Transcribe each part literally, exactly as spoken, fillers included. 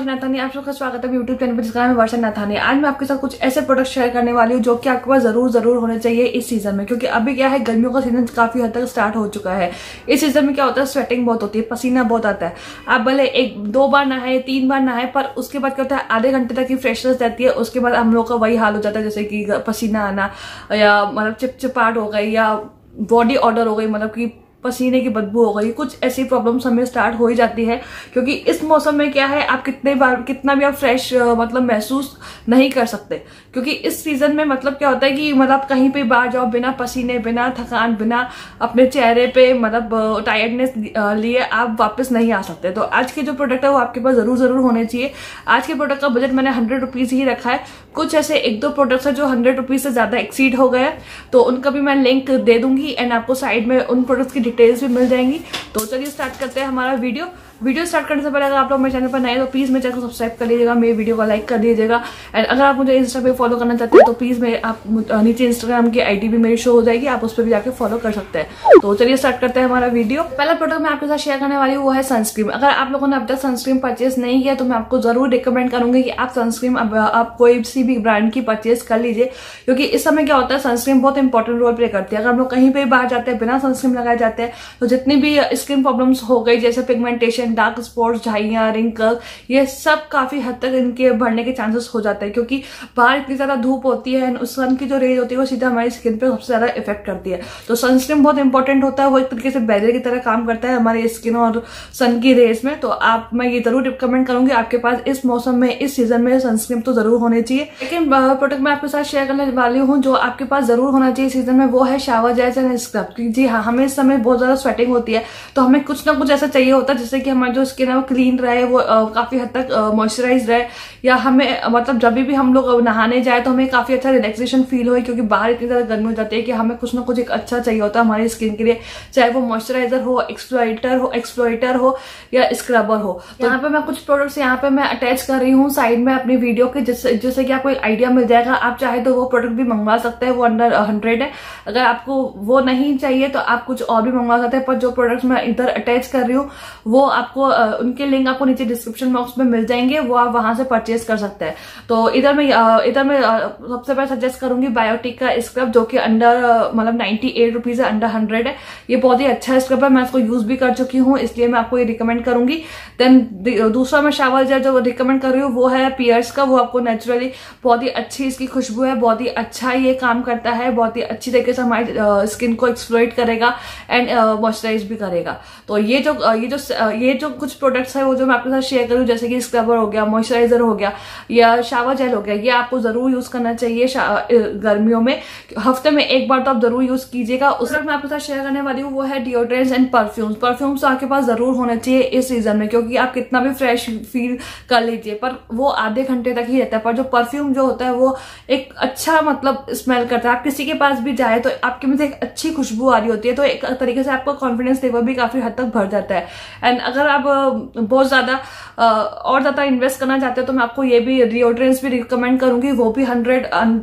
वर्षा नाथानी, आप सबका स्वागत है यूट्यूब चैनल पर जिसका नाम है वर्षा नाथानी। आज मैं आपके साथ कुछ ऐसे प्रोडक्ट शेयर करने वाली हूँ जो कि आपके पास जरूर जरूर होने चाहिए इस सीजन में, क्योंकि अभी क्या है, गर्मियों का सीजन काफी हद तक स्टार्ट हो चुका है। इस सीजन में क्या होता है, स्वेटिंग बहुत होती है, पसीना बहुत आता है। आप भले एक दो बार नहाए, तीन बार नहाए, पर उसके बाद क्या होता है, आधे घंटे तक की फ्रेशनेस रहती है। उसके बाद हम लोग का वही हाल हो जाता है, जैसे कि पसीना आना या मतलब चिपचिपाहट हो गई या बॉडी ऑर्डर हो गई, मतलब कि पसीने की बदबू हो गई। कुछ ऐसी प्रॉब्लम्स हमें स्टार्ट हो ही जाती है, क्योंकि इस मौसम में क्या है, आप कितने बार कितना भी आप फ्रेश मतलब महसूस नहीं कर सकते, क्योंकि इस सीजन में मतलब क्या होता है कि मतलब कहीं पे बाहर जाओ बिना पसीने, बिना थकान, बिना अपने चेहरे पे मतलब टायर्डनेस लिए आप वापस नहीं आ सकते। तो आज के जो प्रोडक्ट है वो आपके पास जरूर जरूर होने चाहिए। आज के प्रोडक्ट का बजट मैंने हंड्रेड रुपीज ही रखा है। कुछ ऐसे एक दो प्रोडक्ट्स है जो हंड्रेड रुपीज से ज्यादा एक्सीड हो गए, तो उनका भी मैं लिंक दे दूंगी एंड आपको साइड में उन प्रोडक्ट्स की डिटेल्स भी मिल जाएंगी। तो चलिए स्टार्ट करते हैं हमारा वीडियो। वीडियो स्टार्ट करने से पहले अगर आप लोग मेरे चैनल पर नए हैं तो प्लीज मेरे चैनल को सब्सक्राइब कर लीजिएगा, मेरे वीडियो को लाइक कर दीजिएगा। एंड अगर आप मुझे इंस्टा पे फॉलो करना चाहते हैं तो प्लीज मेरे आप नीचे इंस्टाग्राम की आईडी भी मेरी शो हो जाएगी, आप उस पर भी जाकर फॉलो कर सकते हैं। तो चलिए स्टार्ट करते हैं हमारा वीडियो। पहला प्रोडक्ट मैं आपके साथ शेयर करने वाली हूँ वो है सनस्क्रीन। अगर आप लोगों ने अब तक सनस्क्रीन परचेज नहीं किया तो मैं आपको जरूर रिकमेंड करूंगी कि आप सनस्क्रीन आप कोई सी भी ब्रांड की परचेज कर लीजिए, क्योंकि इस समय क्या होता है, सनस्क्रीन बहुत इंपॉर्टेंट रोल प्ले करती है। अगर हम लोग कहीं पे बाहर जाते हैं बिना सनस्क्रीन लगाए जाते हैं तो जितनी भी स्किन प्रॉब्लम्स हो गई, जैसे पिगमेंटेशन, डार्क स्पॉट्स, झाइयां, रिंकल, ये सब काफी हद तक इनके बढ़ने के चांसेस हो जाते हैं, क्योंकि बाहर इतनी ज्यादा धूप होती है, उस सन की जो रेज होती है वो सीधा हमारी स्किन पे सबसे ज्यादा इफेक्ट करती है। तो सनस्क्रीन बहुत इंपॉर्टेंट होता है, वो एक तरीके से बैरियर की तरह काम करता है हमारी स्किन और सन की रेज में। तो आप मैं ये जरूर रिकमेंड करूंगी आपके पास इस मौसम में, इस सीजन में सनस्क्रीन तो जरूर होनी चाहिए। लेकिन प्रोडक्ट मैं आपके साथ शेयर करने वाली हूँ जो आपके पास जरूर होना चाहिए सीजन में, वो है शावर जेल एंड स्क्रब। जी हाँ, हमें इस समय बहुत ज्यादा स्वेटिंग होती है, तो हमें कुछ ना कुछ ऐसा चाहिए होता है जिससे कि हमारी जो स्किन है वो क्लीन रहे, वो uh, काफी हद तक मॉइस्चराइज रहे, या हमें मतलब जब भी हम लोग नहाने जाए तो हमें काफी अच्छा रिलैक्सेशन फील हो, क्योंकि बाहर इतनी ज्यादा गर्मी हो जाती है कि हमें कुछ ना कुछ एक अच्छा चाहिए होता है हमारी स्किन के लिए, चाहे वो मॉइस्चराइजर हो, एक्सप्लोइटर हो एक्सप्लोइटर हो या स्क्रबर हो। तो यहाँ पे मैं कुछ प्रोडक्ट्स यहाँ पे मैं अटैच कर रही हूँ साइड में अपनी वीडियो के, जिससे जिससे कि आपको एक आइडिया मिल जाएगा। आप चाहे तो वो प्रोडक्ट भी मंगवा सकते हैं, वो अंडर हंड्रेड है। अगर आपको वो नहीं चाहिए तो आप कुछ और भी मंगवा सकते हैं, पर जो प्रोडक्ट्स मैं इधर अटैच कर रही हूँ वो आपको उनके लिंक आपको नीचे डिस्क्रिप्शन बॉक्स में मिल जाएंगे, वो आप वहां से परचेज कर सकते हैं। तो इधर मैं इधर मैं सबसे पहले सजेस्ट करूंगी बायोटिक का स्क्रब, जो कि अंडर मतलब नाइन्टी एट रुपीज है, अंडर हंड्रेड है। ये बहुत ही अच्छा स्क्रब है, मैं इसको यूज भी कर चुकी हूँ, इसलिए मैं आपको ये रिकमेंड करूंगी। देन दूसरा मैं शावर जेल जो रिकमेंड कर रही हूँ वो है पियर्स का। वो आपको नेचुरली बहुत ही अच्छी इसकी खुशबू है, बहुत ही अच्छा ये काम करता है, बहुत ही अच्छी तरीके से हमारी स्किन को एक्सप्लोइट करेगा एंड मॉइस्चराइज भी करेगा। तो ये जो ये जो ये जो कुछ प्रोडक्ट्स है वो जो मैं आपके साथ शेयर करूँ, जैसे कि स्क्रबर हो गया, मॉइस्चराइजर हो गया या शावर जेल हो गया, ये आपको जरूर यूज करना चाहिए गर्मियों में। हफ्ते में एक बार तो आप जरूर यूज कीजिएगा। उस वक्त मैं आपके साथ शेयर करने वाली हूँ वो है डिओड्रेंट्स एंड परफ्यूम्स। परफ्यूम्स आपके पास जरूर होने चाहिए इस सीजन में, क्योंकि आप कितना भी फ्रेश फील कर लीजिए पर वो आधे घंटे तक ही रहता है। पर जो परफ्यूम जो होता है वो एक अच्छा मतलब स्मेल करता है। आप किसी के पास भी जाए तो आपके में से एक अच्छी खुशबू आ रही होती है, तो एक तरीके से आपका कॉन्फिडेंस लेवल भी काफी हद तक बढ़ जाता है। एंड अगर आप बहुत ज्यादा और ज्यादा इन्वेस्ट करना चाहते हैं तो मैं आपको ये भी डिओड्रेंट्स भी रिकमेंड करूंगी, वो भी हंड्रेड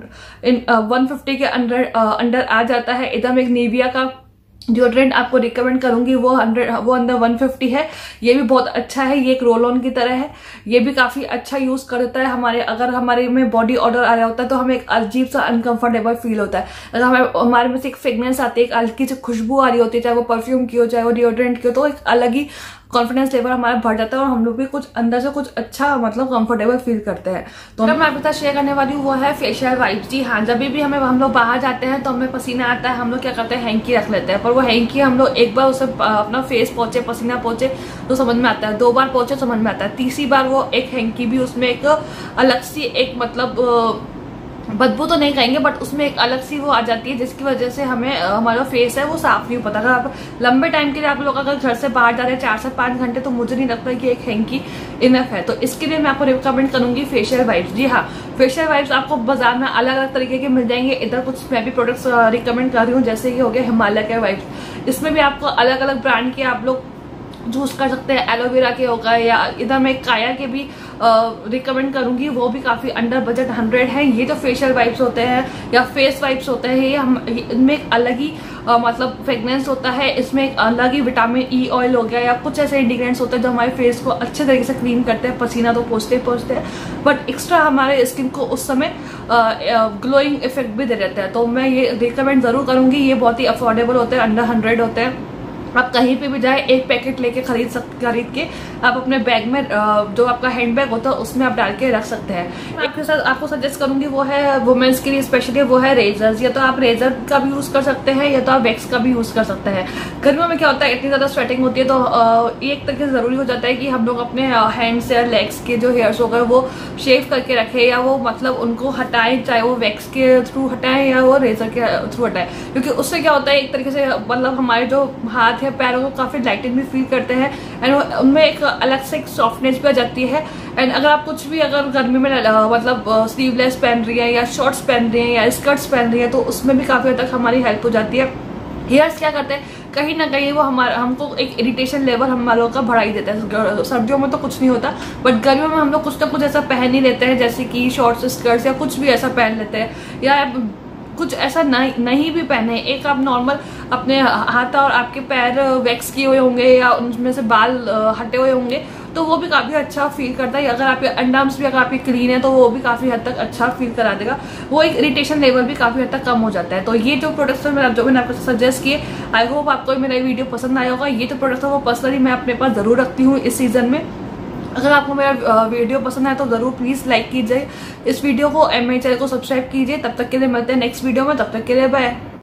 इन वन फिफ्टी के अंडर अंडर आ जाता है। इधर में एक निविया का डिओड्रेंट आपको रिकमेंड करूंगी, वो हंड्रेड वो अंदर वन फिफ्टी है। ये भी बहुत अच्छा है, ये एक रोल ऑन की तरह है, ये भी काफी अच्छा यूज करता है। हमारे अगर हमारे में बॉडी ऑर्डर आ रहा होता है तो हमें एक अजीब सा अनकंफर्टेबल फील होता है। अगर हमें हमारे में से एक फ्रेग्रेंस आती है, एक हल्की सी खुशबू आ रही होती है, चाहे वो परफ्यूम की हो चाहे वो डिओड्रेंट की हो, तो एक अलग ही कॉन्फिडेंस लेवल हमारा बढ़ जाता है और हम लोग भी कुछ अंदर से कुछ अच्छा मतलब कंफर्टेबल फील करते हैं। तो मैं आपके साथ शेयर करने वाली हूँ वो है फेशियल वाइप्स। जी हाँ, जब भी हमें हम लोग बाहर जाते हैं तो हमें पसीना आता है, हम लोग क्या करते हैं, हैंकी रख लेते हैं। पर वो हैंकी हम लोग एक बार उसे अपना फेस पहुंचे, पसीना पहुंचे तो समझ में आता है, दो बार पहुंचे समझ में आता है, तीसरी बार वो एक हैंकी भी उसमें एक अलग सी एक मतलब बदबू तो नहीं कहेंगे बट उसमें एक अलग सी वो आ जाती है, जिसकी वजह से हमें हमारा फेस है वो साफ नहीं पता। अगर आप लंबे टाइम के लिए आप लोग अगर घर से बाहर जा रहे हैं चार से पांच घंटे, तो मुझे नहीं लगता कि एक हैंकी इनफ है। तो इसके लिए मैं आपको रिकमेंड करूंगी फेशियल वाइप्स। जी हाँ, फेशियल वाइप्स आपको बाजार में अलग अलग तरीके के मिल जाएंगे। इधर कुछ मैं भी प्रोडक्ट्स रिकमेंड कर रही हूँ, जैसे कि हो गया हिमालय के वाइप्स। इसमें भी आपको अलग अलग ब्रांड के आप लोग चूज कर सकते हैं, एलोवेरा के हो गए या इधर में काया के भी रिकमेंड करूंगी वो भी काफी अंडर बजट हंड्रेड है। ये जो फेशियल वाइप्स होते हैं या फेस वाइप्स होते हैं, ये हम इनमें एक अलग ही आ, मतलब फ्रेग्रेंस होता है, इसमें एक अलग ही विटामिन ई ऑयल हो गया या कुछ ऐसे इंग्रेडिएंट्स होते हैं जो हमारे फेस को अच्छे तरीके से क्लीन करते हैं। पसीना तो पोंछते ही पोंछते हैं, बट एक्स्ट्रा हमारे स्किन को उस समय ग्लोइंग इफेक्ट भी दे देते हैं। तो मैं ये रिकमेंड जरूर करूंगी। ये बहुत ही अफोर्डेबल होते हैं, अंडर हंड्रेड होते हैं। आप कहीं पे भी जाए एक पैकेट लेके खरीद सकते खरीद के आप अपने बैग में, जो आपका हैंड बैग होता है उसमें आप डाल के रख सकते हैं। एक के साथ आपको सजेस्ट करूंगी वो है वुमेन्स के लिए स्पेशली, वो है रेजर्स। या तो आप रेजर का भी यूज कर सकते हैं या तो आप वैक्स का भी यूज कर सकते हैं। गर्मियों में क्या होता है, इतनी ज्यादा स्वेटिंग होती है, तो एक तरीके से जरूरी हो जाता है कि हम लोग अपने हैंड्स या लेग्स के जो हेयर्स हो गए वो शेव करके रखें, या वो मतलब उनको हटाएं, चाहे वो वैक्स के थ्रू हटाएं या वो रेजर के थ्रू हटाएं। क्योंकि उससे क्या होता है, एक तरीके से मतलब हमारे जो हाथ है पैरों को काफी लाइटिंग भी फील करते हैं एंड उनमें एक अलग से एक सॉफ्टनेस भी आ जाती है। एंड अगर आप कुछ भी अगर गर्मी में मतलब स्लीवलेस पहन रही है या शॉर्ट्स पहन रही है या स्कर्ट्स पहन रही है, तो उसमें भी काफी हद तक हमारी हेल्प हो जाती है। हेयर्स क्या करते हैं, कहीं ना कहीं वो हमारा हमको एक इरिटेशन लेवल हम लोगों का बढ़ा ही देता है। सर्दियों में तो कुछ नहीं होता, बट गर्मियों में हम लोग कुछ ना कुछ ऐसा पहन ही लेते हैं, जैसे कि शॉर्ट्स स्कर्ट्स या कुछ भी ऐसा पहन लेते हैं, या कुछ ऐसा नहीं नहीं भी पहने। एक आप नॉर्मल अपने हाथ और आपके पैर वैक्स किए हुए होंगे या उनमें से बाल हटे हुए होंगे, तो वो भी काफी अच्छा फील करता है। अगर आपके अंडर्स भी अगर आपके क्लीन है तो वो भी काफी हद तक अच्छा फील करा देगा। वो एक इरिटेशन लेवल भी काफी हद तक कम हो जाता है। तो ये जो प्रोडक्ट्स है जो मैंने आपको सजेस्ट किए, आई होप आपको मेरा वीडियो पसंद आया होगा। ये जो प्रोडक्ट्स है वो पर्सनली मैं अपने पास जरूर रखती हूँ इस सीजन में। अगर आपको मेरा वीडियो पसंद आए तो जरूर प्लीज लाइक कीजिए इस वीडियो को, मेरे चैनल को सब्सक्राइब कीजिए। तब तक के लिए मिलते हैं नेक्स्ट वीडियो में, तब तक के लिए बाय।